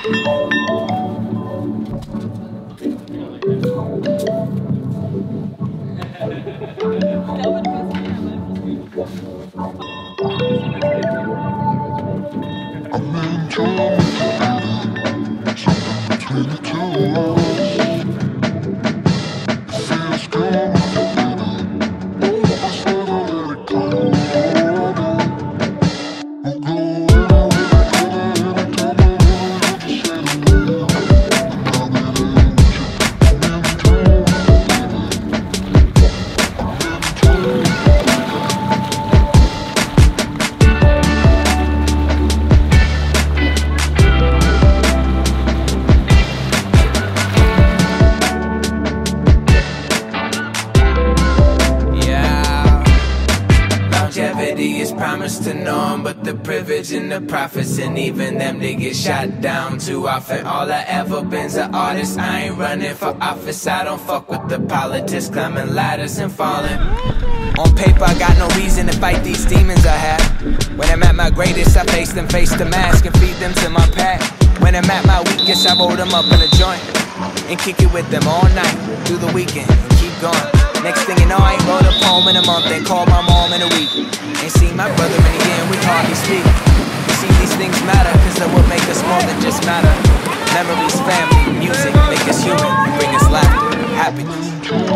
Promised to know them, but the privilege and the profits, and even them, they get shot down too often. All I ever been's an artist. I ain't running for office. I don't fuck with the politics, climbing ladders and falling. On paper, I got no reason to fight these demons I have. When I'm at my greatest, I face them, face the mask, and feed them to my pack. When I'm at my weakest, I roll them up in a joint and kick it with them all night through the weekend and keep going. Next thing you know, I ain't wrote a poem in a month and called my mom in a week. Ain't seen my brother in a year and we hardly speak. You see, these things matter, cause they will make us more than just matter. Memories, family, music, make us human, bring us laughter, happiness.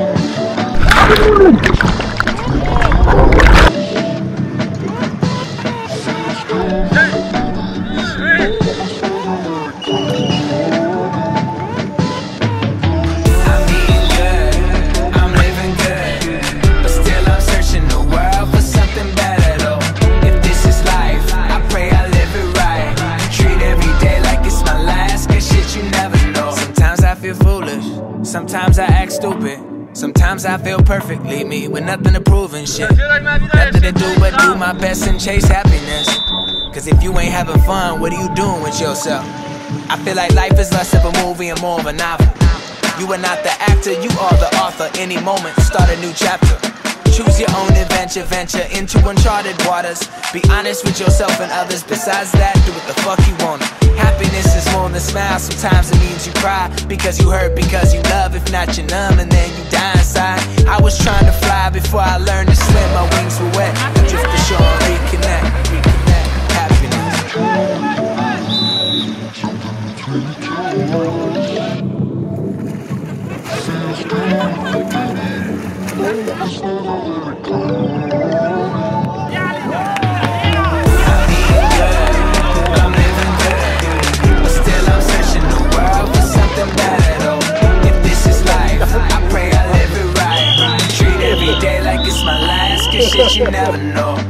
Sometimes I act stupid, sometimes I feel perfect. Leave me with nothing to prove and shit. Nothing to do but do my best and chase happiness. Cause if you ain't having fun, what are you doing with yourself? I feel like life is less of a movie and more of a novel. You are not the actor, you are the author. Any moment, start a new chapter. Choose your own adventure, venture into uncharted waters. Be honest with yourself and others. Besides that, do what the fuck you want. Happiness is more than smiles. Sometimes it means you cry because you hurt, because you love. If not, you're numb and then you die inside. I was trying to fly before I learned to swim. My wings were wet. I drift to shore and reconnect. Happiness. Shit you never know.